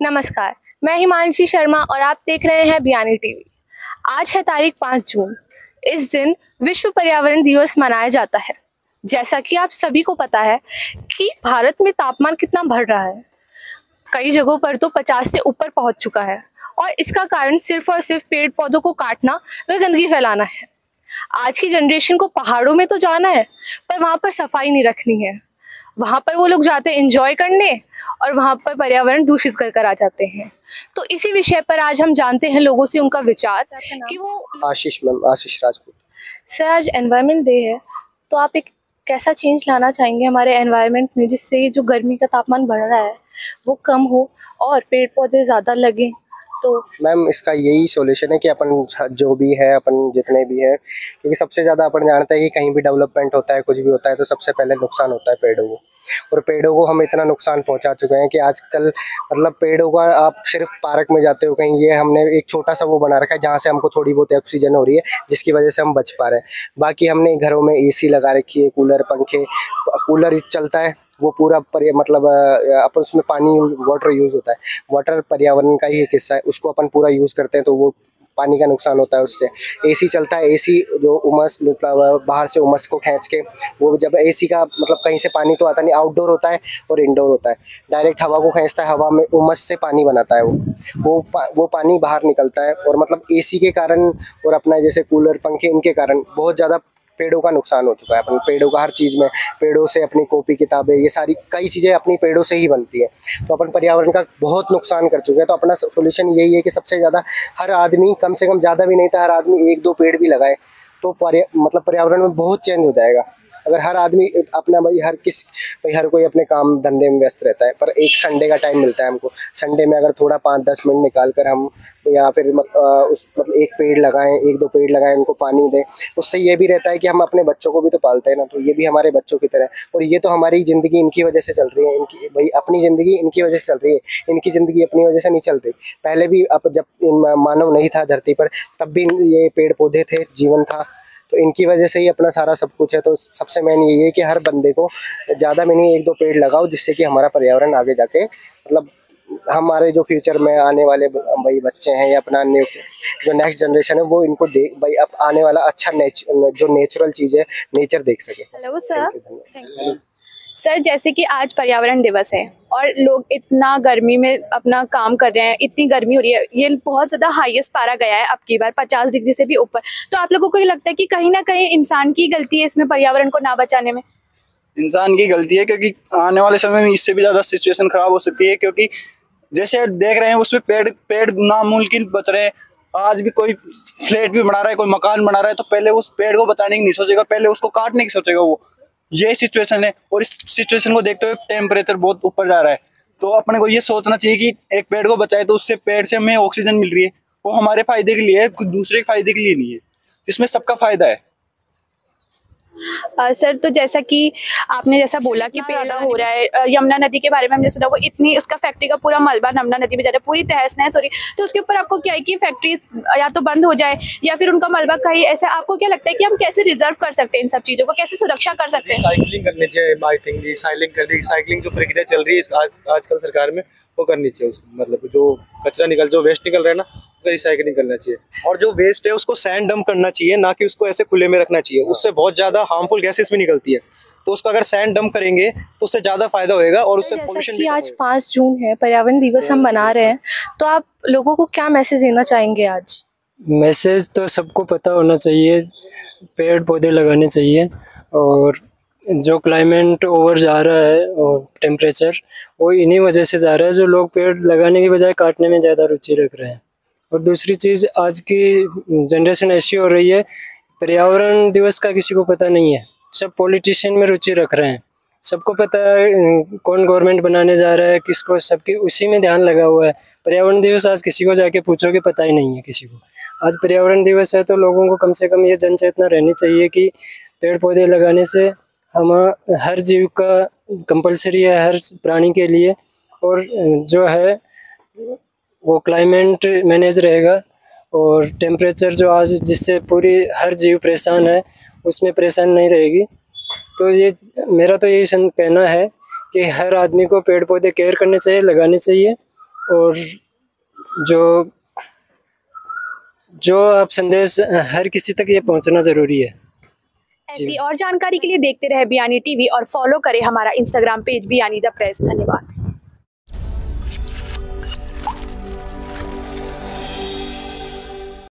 नमस्कार, मैं हिमांशी शर्मा और आप देख रहे हैं बयानी टीवी। आज है तारीख 5 जून। इस दिन विश्व पर्यावरण दिवस मनाया जाता है। जैसा कि आप सभी को पता है कि भारत में तापमान कितना बढ़ रहा है। कई जगहों पर तो 50 से ऊपर पहुंच चुका है और इसका कारण सिर्फ और सिर्फ पेड़ पौधों को काटना व गंदगी फैलाना है। आज की जनरेशन को पहाड़ों में तो जाना है, पर वहाँ पर सफाई नहीं रखनी है। वहाँ पर वो लोग जाते हैं एंजॉय करने और वहाँ पर पर्यावरण दूषित कर आ जाते हैं। तो इसी विषय पर आज हम जानते हैं लोगों से उनका विचार कि वो आशीष राजपूत। सर, आज एनवायरनमेंट डे है, तो आप एक कैसा चेंज लाना चाहेंगे हमारे एनवायरनमेंट में, जिससे ये जो गर्मी का तापमान बढ़ रहा है वो कम हो और पेड़ पौधे ज़्यादा लगें? तो मैम, इसका यही सॉल्यूशन है कि अपन जो भी है, अपन जितने भी है, क्योंकि सबसे ज़्यादा अपन जानते हैं कि कहीं भी डेवलपमेंट होता है, कुछ भी होता है, तो सबसे पहले नुकसान होता है पेड़ों को। और पेड़ों को हम इतना नुकसान पहुंचा चुके हैं कि आजकल मतलब पेड़ों का, आप सिर्फ पार्क में जाते हो कहीं, ये हमने एक छोटा सा वो बना रखा है जहाँ से हमको थोड़ी बहुत ऑक्सीजन हो रही है, जिसकी वजह से हम बच पा रहे हैं। बाकी हमने घरों में एसी लगा रखी है, कूलर, पंखे। कूलर चलता है वो पूरा मतलब अपन उसमें पानी वाटर यूज़ होता है। वाटर पर्यावरण का ही एक हिस्सा है, उसको अपन पूरा यूज़ करते हैं तो वो पानी का नुकसान होता है उससे। एसी चलता है, एसी जो उमस मतलब बाहर से उमस को खींच के, वो जब एसी का मतलब कहीं से पानी तो आता नहीं, आउटडोर होता है और इंडोर होता है, डायरेक्ट हवा को खींचता है, हवा में उमस से पानी बनाता है वो पानी बाहर निकलता है। और मतलब एसी के कारण और अपना जैसे कूलर, पंखे, इनके कारण बहुत ज़्यादा पेड़ों का नुकसान हो चुका है। अपन पेड़ों का हर चीज़ में, पेड़ों से अपनी कॉपी किताबें, ये सारी कई चीज़ें अपनी पेड़ों से ही बनती है, तो अपन पर्यावरण का बहुत नुकसान कर चुके हैं। तो अपना सोल्यूशन यही है कि सबसे ज़्यादा हर आदमी, कम से कम ज़्यादा भी नहीं था, हर आदमी 1-2 पेड़ भी लगाए तो मतलब पर्यावरण में बहुत चेंज हो जाएगा। अगर हर आदमी अपना भाई हर कोई अपने काम धंधे में व्यस्त रहता है, पर एक संडे का टाइम मिलता है हमको। संडे में अगर थोड़ा 5-10 मिनट निकाल कर हम, या फिर मतलब एक पेड़ लगाएं, 1-2 पेड़ लगाएं, उनको पानी दें, उससे ये भी रहता है कि हम अपने बच्चों को भी तो पालते हैं ना, तो ये भी हमारे बच्चों की तरह है। और ये तो हमारी ज़िंदगी इनकी वजह से चल रही है, इनकी भाई अपनी ज़िंदगी इनकी वजह से चल रही है, इनकी ज़िंदगी अपनी वजह से नहीं चल रही। पहले भी अब जब मानव नहीं था धरती पर, तब भी ये पेड़ पौधे थे, जीवन था, तो इनकी वजह से ही अपना सारा सब कुछ है। तो सबसे मेन यही है कि हर बंदे को ज़्यादा में नहीं 1-2 पेड़ लगाओ, जिससे कि हमारा पर्यावरण आगे जाके मतलब हमारे जो फ्यूचर में आने वाले भाई बच्चे हैं, या अपना जो नेक्स्ट जनरेशन है, वो इनको देख भाई अब आने वाला अच्छा जो नेचुरल चीज़ है, नेचर देख सके। Hello sir, thank you. Sir, जैसे कि आज पर्यावरण दिवस है और लोग इतना गर्मी में अपना काम कर रहे हैं, इतनी गर्मी हो रही है, ये बहुत ज़्यादा हाईएस्ट पारा गया है अब की बार 50 डिग्री से भी ऊपर। तो आप लोगों को ये लगता है कि कहीं ना कहीं इंसान की गलती है इसमें पर्यावरण को ना बचाने में? इंसान की गलती है, क्योंकि आने वाले समय में इससे भी ज़्यादा सिचुएशन खराब हो सकती है। क्योंकि जैसे देख रहे हैं उसमें पेड़ पेड़ नामुमकिन बच रहे हैं। आज भी कोई फ्लैट भी बना रहा है, कोई मकान बना रहा है, तो पहले उस पेड़ को बचाने की नहीं सोचेगा, पहले उसको काटने की सोचेगा वो। ये सिचुएशन है, और इस सिचुएशन को देखते हुए टेम्परेचर बहुत ऊपर जा रहा है। तो अपने को ये सोचना चाहिए कि एक पेड़ को बचाए तो उससे पेड़ से हमें ऑक्सीजन मिल रही है, वो हमारे फायदे के लिए है, कुछ दूसरे के फायदे के लिए नहीं है। इसमें सबका फायदा है। सर, तो जैसा कि आपने जैसा बोला कि पेड़ हो रहा है, यमुना नदी के बारे में हमने सुना, वो इतनी उसका फैक्ट्री का पूरा मलबा यमुना नदी में जा रहा है, पूरी तहस नहस हो रही है। तो उसके ऊपर आपको क्या है कि फैक्ट्री या तो बंद हो जाए या फिर उनका मलबा कहीं ऐसा, आपको क्या लगता है कि हम कैसे रिजर्व कर सकते हैं, इन सब चीज़ों को कैसे सुरक्षा कर सकते हैं? रिसाइकलिंग करनी चाहिए। आई थिंक रिसाइकलिंग जो प्रक्रिया चल रही है आजकल सरकार में, वो करनी चाहिए। उसको मतलब जो कचरा जो वेस्ट निकल रहा है ना, उसका रिसाइकलिंग करना चाहिए। और जो वेस्ट है उसको सैंड डंप करना चाहिए, ना कि उसको ऐसे खुले में रखना चाहिए। उससे बहुत ज़्यादा हार्मफुल गैसेस भी निकलती है, तो उसको अगर सैंड डंप करेंगे तो उससे ज़्यादा फायदा होएगा और उससे पोल्यूशन भी। आज 5 जून है, पर्यावरण दिवस हम मना रहे हैं, तो आप लोगों को क्या मैसेज देना चाहेंगे आज? मैसेज तो सबको पता होना चाहिए, पेड़ पौधे लगाने चाहिए। और जो क्लाइमेट ओवर जा रहा है और टेम्परेचर, वो इन्हीं वजह से जा रहा है, जो लोग पेड़ लगाने की बजाय काटने में ज़्यादा रुचि रख रहे हैं। और दूसरी चीज़, आज की जनरेशन ऐसी हो रही है, पर्यावरण दिवस का किसी को पता नहीं है, सब पॉलिटिशियन में रुचि रख रहे हैं। सबको पता है कौन गवर्नमेंट बनाने जा रहा है, किसको, सबकी उसी में ध्यान लगा हुआ है। पर्यावरण दिवस आज किसी को जाके पूछोगे पता ही नहीं है किसी को। आज पर्यावरण दिवस है, तो लोगों को कम से कम ये जन चेतना रहनी चाहिए कि पेड़ पौधे लगाने से हम हर जीव का कंपलसरी है, हर प्राणी के लिए। और जो है वो क्लाइमेट मैनेज रहेगा, और टेम्परेचर जो आज जिससे पूरी हर जीव परेशान है, उसमें परेशान नहीं रहेगी। तो ये मेरा तो यही कहना है कि हर आदमी को पेड़ पौधे केयर करने चाहिए, लगाने चाहिए, और जो आप संदेश हर किसी तक ये पहुंचना ज़रूरी है। ऐसी और जानकारी के लिए देखते रहे बियानी टीवी और फॉलो करें हमारा Instagram page Biyani the press. धन्यवाद।